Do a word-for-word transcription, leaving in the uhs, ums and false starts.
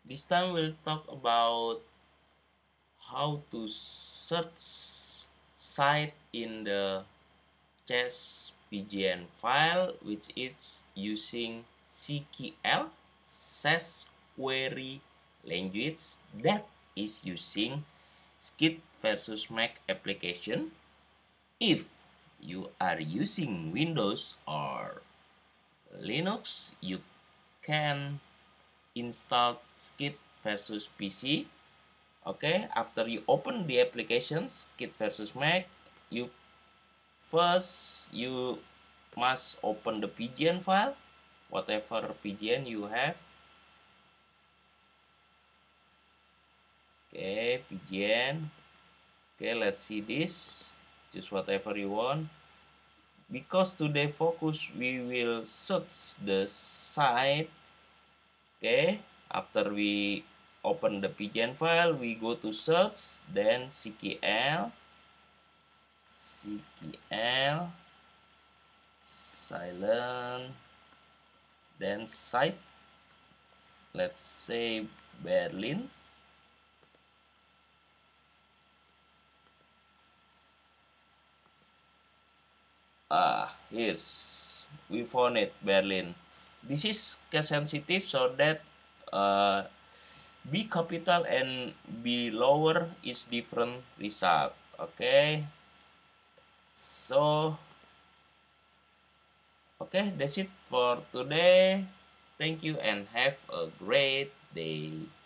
This time we'll talk about how to search site in the chess P G N file, which is using C K L, Chess Query Language, that is using Skit versus Mac application. If you are using Windows or Linux, you can install Skit versus P C. Okay, after you open the application Skit versus Mac, you first you must open the P G N file, whatever P G N you have. Okay, P G N. Okay, let's see this. Choose whatever you want. Because today focus, we will search the site. Okay, after we open the P G N file, we go to search, then C K L, C K L, silent, then site, let's say Berlin. Ah, here's, we found it, Berlin. This is case sensitive, so that uh, B capital and B lower is different result. Okay, so okay, that's it for today. Thank you and have a great day.